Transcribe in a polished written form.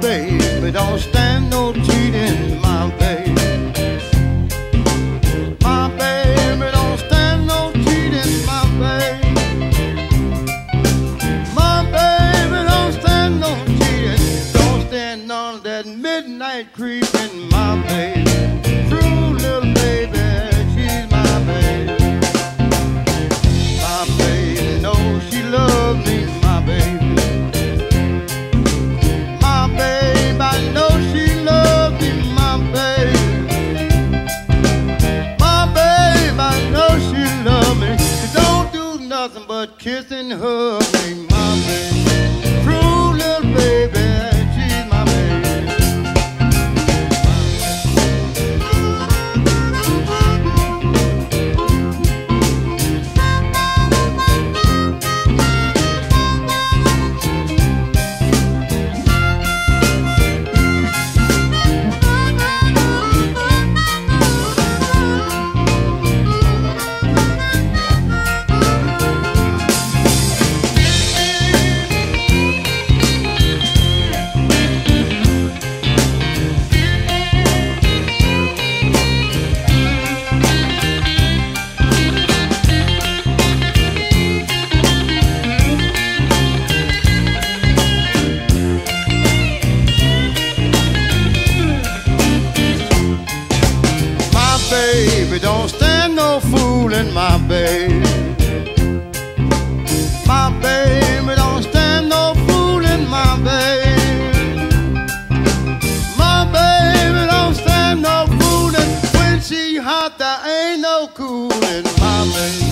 baby don't stand no cheating, my baby. My baby don't stand no cheating, my baby. My baby don't stand no cheating, don't stand none of that midnight creeping, my baby. True little baby, she's my baby. My baby knows she loves me, my baby. My baby, I know she loves me, my baby. My baby, I know she loves me. She don't do nothing but kiss and hug me, my baby. True little baby, she's my baby. Baby, don't stand no fooling, my baby. My baby don't stand no fooling, my baby. My baby don't stand no fooling. When she hot, there ain't no cooling, my baby.